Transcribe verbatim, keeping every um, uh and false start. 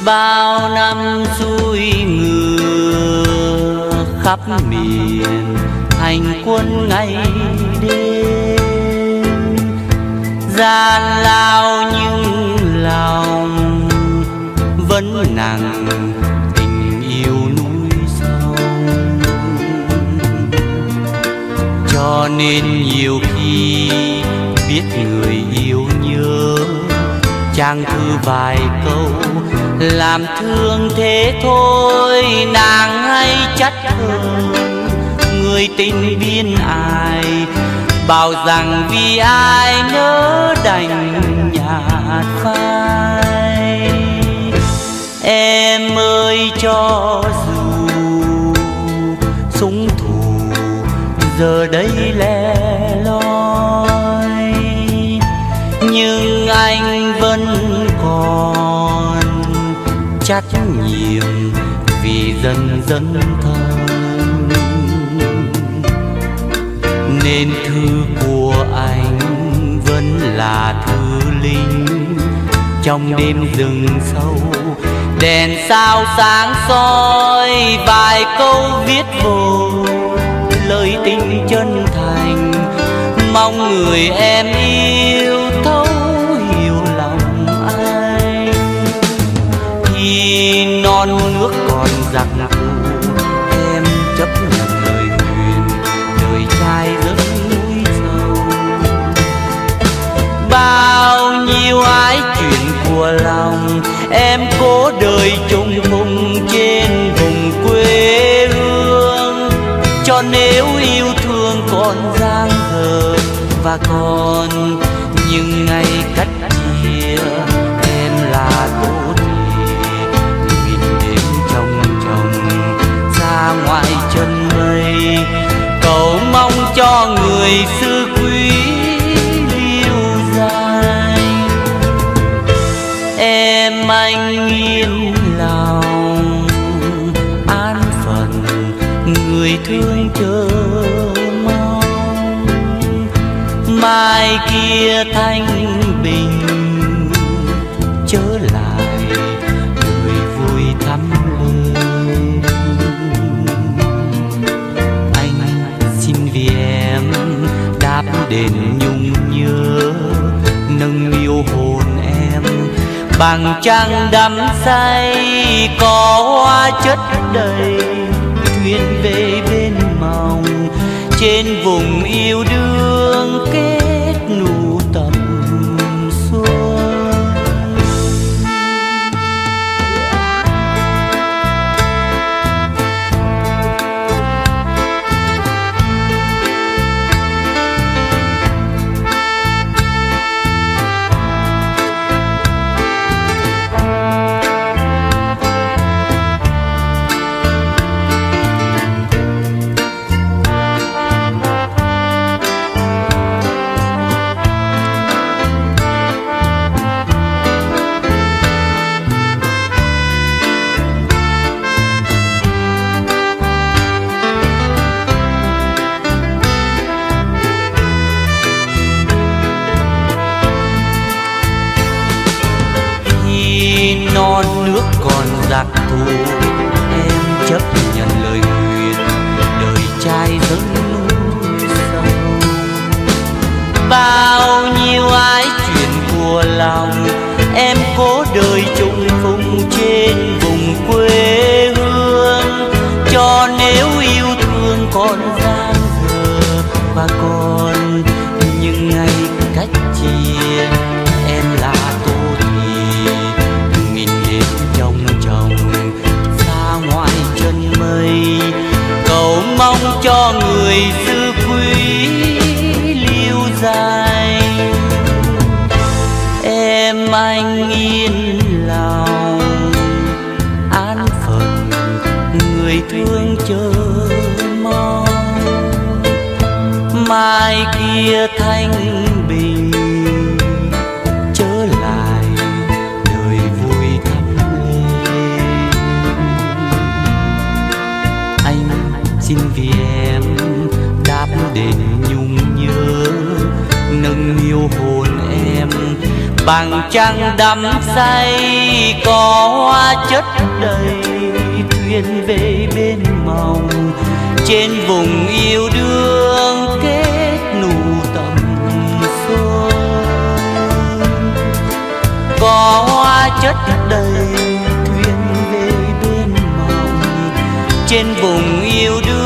bao năm xuôi ngựa khắp miền hành quân ngày đêm, gian lao nhưng lòng vẫn nặng tình yêu núi sông. Cho nên nhiều khi biết người yêu nhớ, trang thư vài câu làm thương thế thôi. Nàng hay chắc hơn người tình biên ai, bảo rằng vì ai nỡ đành nhạt phai. Em ơi cho dù súng thù giờ đây lẻ loi, nhưng anh vẫn còn trách nhiệm vì dân dân thân. Nên thư của anh vẫn là thư linh trong đêm rừng sâu, đèn sao sáng soi vài câu viết vô lời tình chân thành. Mong người em yêu thấu hiểu lòng anh. Khi non nước còn giặc thù, em chấp nhận lời nguyền đời trai rất núi sâu. Bao nhiêu ái chuyện của lòng em cố đời chung vùng trên vùng quê hương. Cho nếu yêu thương còn dang dở và còn những ngày cách chia, em là tốt thì nghìn đêm trong chồng xa ngoài chân mây. Cầu mong cho người xưa quý lưu dài. Em anh yên lòng an phận, người thương chờ mong mai kia thanh bình trở lại người vui thắm lên. Anh xin vì em đáp đền nhung nhớ, nâng niu hồn em bằng trăng đắm say. Có hoa chất đầy thuyền về bên mong, trên vùng yêu đương kết nụ tầm xuân. Non nước còn giặc thù, em chấp nhận lời nguyện đời trai rất núi sâu. Bao nhiêu ái chuyện của lòng em cố đời chung vùng trên vùng quê hương. Cho nếu yêu thương còn dang dở và còn những ngày cách chia, em là cầu mong cho người xưa quý lưu dài. Em anh yên lòng an phận, người thương chờ mong mai kia thanh bình trở lại đời vui thắm lên. Anh xin vì em đáp đền nhung nhớ, nâng niu hồn em bằng trăng đắm say có hoa chất đầy, thuyền về bên mong trên vùng yêu đương kết nụ tầm xuân. Có hoa chất đầy, thuyền về bên mong trên vùng yêu đương